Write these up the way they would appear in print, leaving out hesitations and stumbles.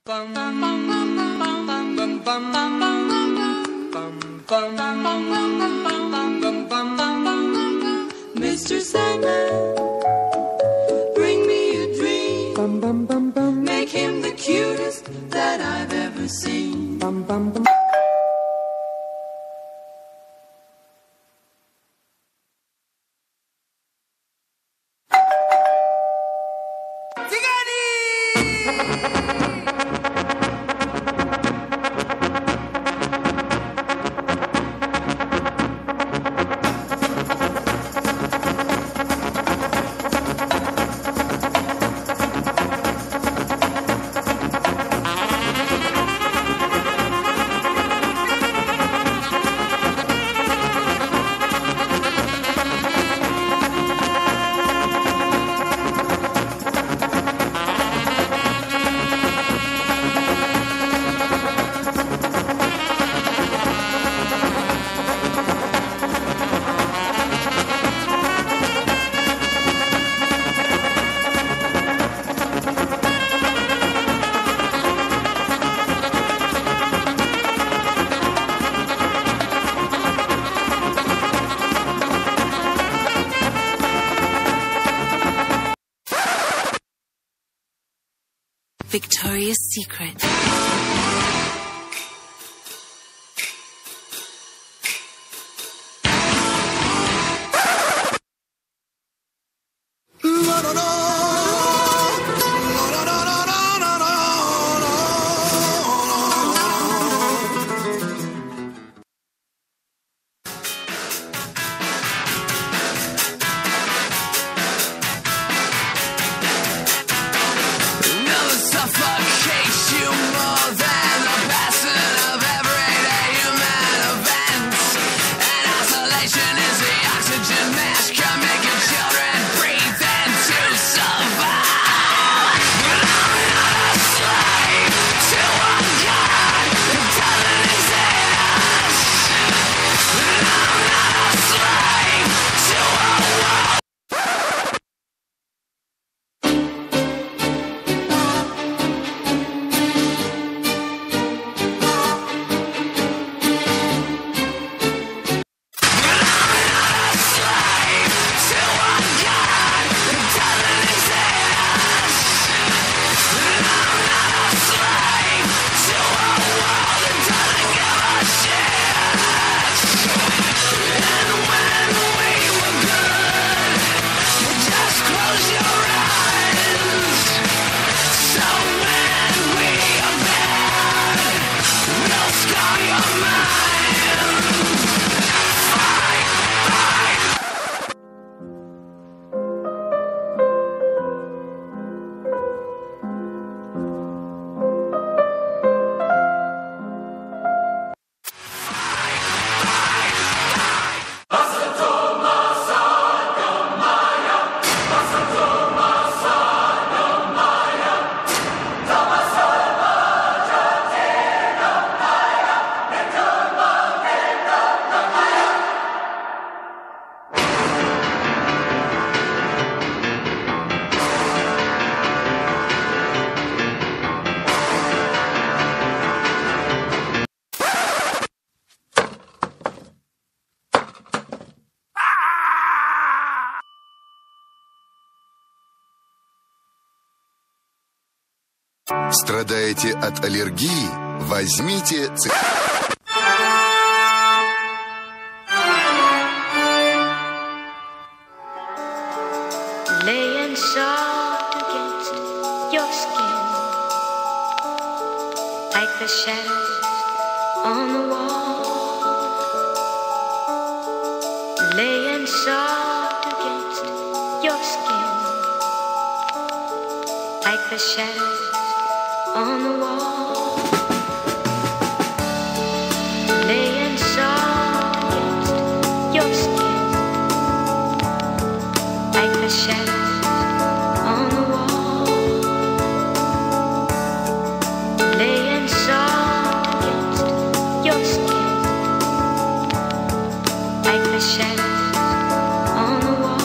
Mr. Sandman, bring me a dream. Make him the cutest that I've ever seen. Victoria's Secret. Страдаете от аллергии? Возьмите Laying soft against your skin, like the shadows on the wall. Laying soft against your skin, like the shadows on the wall. Laying soft against your skin, like the shadows on the wall. Laying soft against your skin, like the shadows on the wall.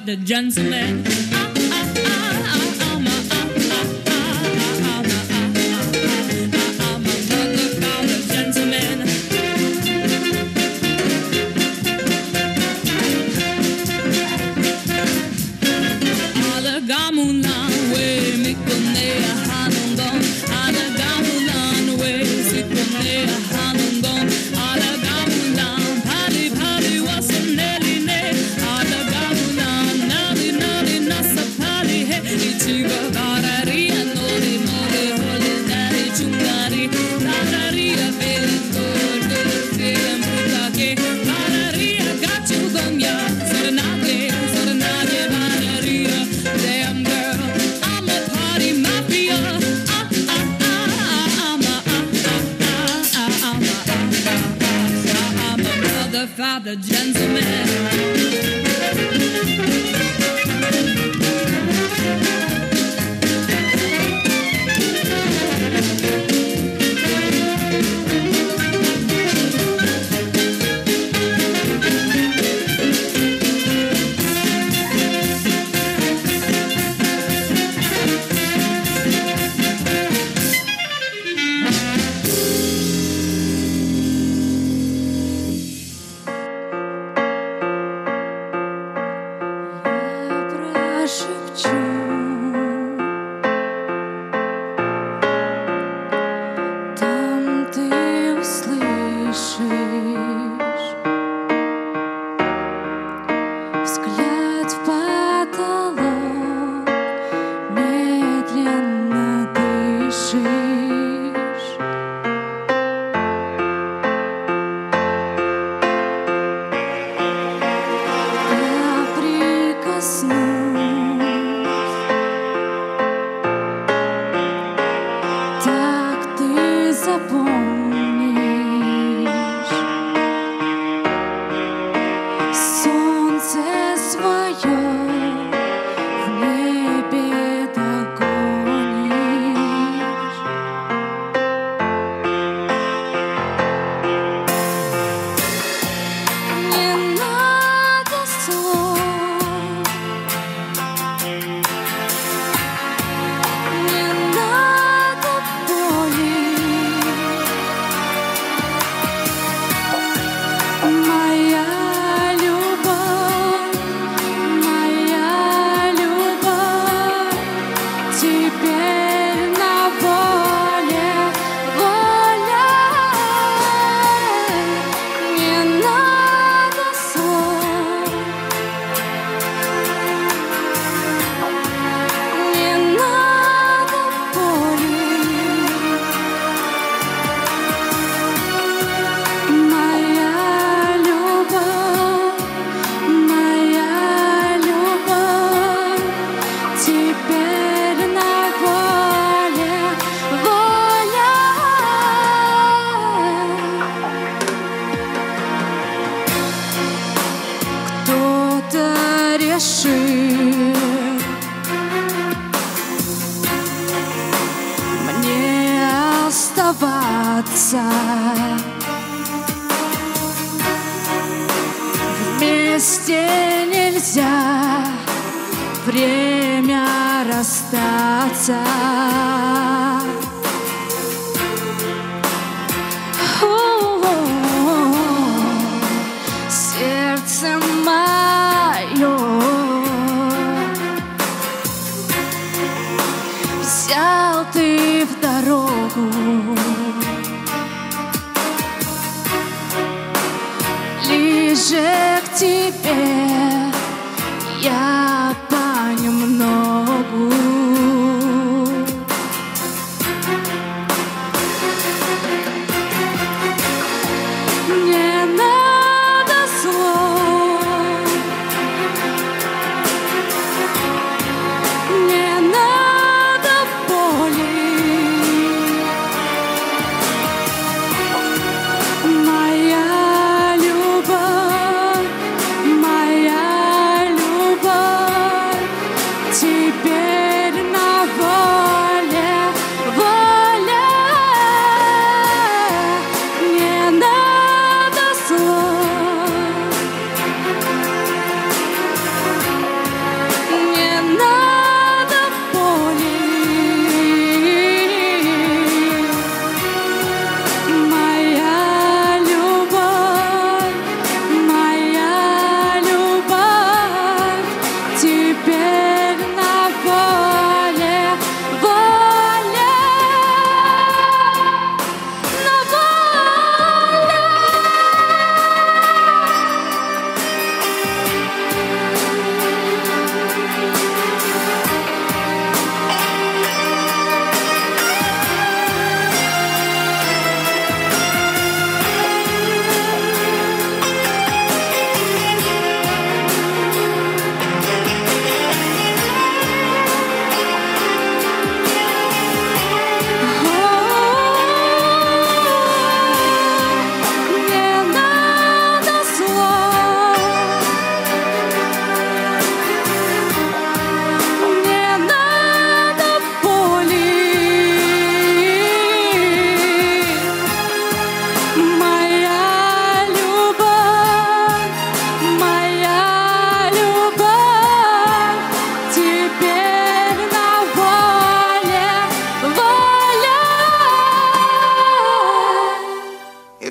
the gentleman. The gentleman. Вместе нельзя, время расстаться. Сердце мое, взял ты в дорогу, ближе к тебе я понемногу. Не надо слов, не надо боли. Моя любовь,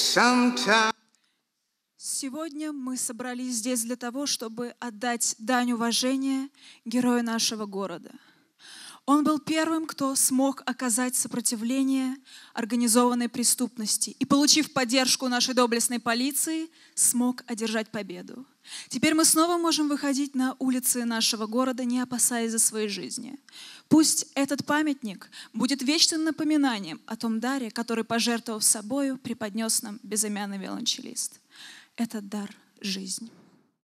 Sometimes Сегодня мы собрались здесь для того, чтобы отдать дань уважения герою нашего города. Он был первым, кто смог оказать сопротивление организованной преступности и, получив поддержку нашей доблестной полиции, смог одержать победу. Теперь мы снова можем выходить на улицы нашего города, не опасаясь за свои жизни. Пусть этот памятник будет вечным напоминанием о том даре, который, пожертвовав собою, преподнес нам безымянный виолончелист. Этот дар — жизнь.